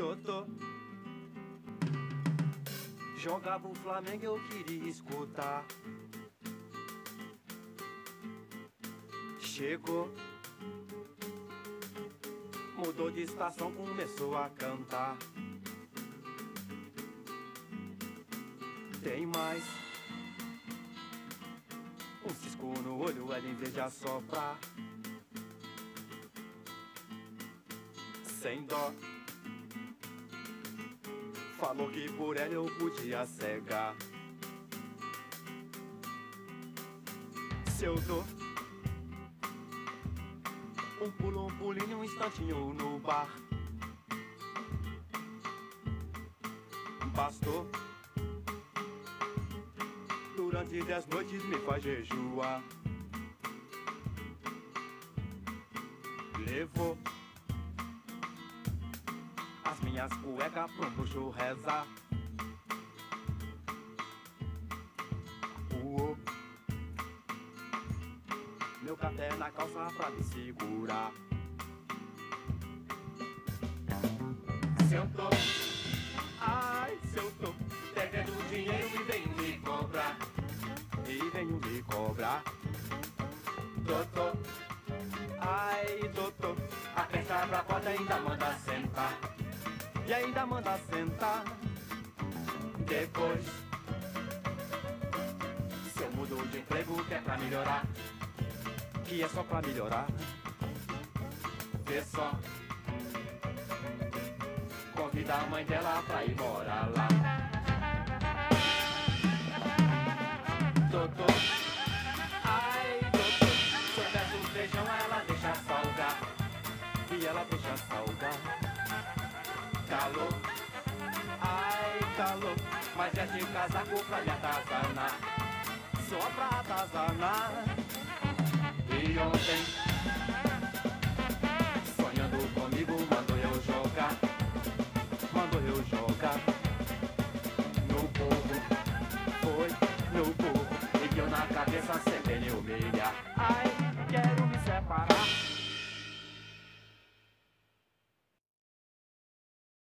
Totô. Jogava o Flamengo, eu queria escutar. Chegou, mudou de estação, começou a cantar. Tem mais um cisco no olho, ela em vez de assoprar. Sem dó, falou que por ela eu podia cegar. Se eu dou um pulinho, um instantinho no bar, bastou. Durante 10 noites me faz jejuar. Levou as minhas cuecas pro bucho rezar. Uou, meu café na calça pra me segurar. Se eu tô, ai, se eu tô devendo dinheiro e venho me cobrar. E venho me cobrar. Doutor, ai, doutor, a festa pra porta ainda manda sentar. E ainda manda sentar. Depois, se eu mudo de emprego que é pra melhorar, que é só pra melhorar, vê só, convida a mãe dela pra ir morar lá. Doutor, ai, doutor, se eu peço feijão ela deixa salgar. E ela deixa salgar. Calor, ai, calor, mas é de casaco pra me atazanar. Só pra atazanar. E ontem, sonhando comigo, mandou eu jogar. Mandou eu jogar no burro. Foi no burro. E eu na cabeça sem me humilhar. Ai, quero me separar.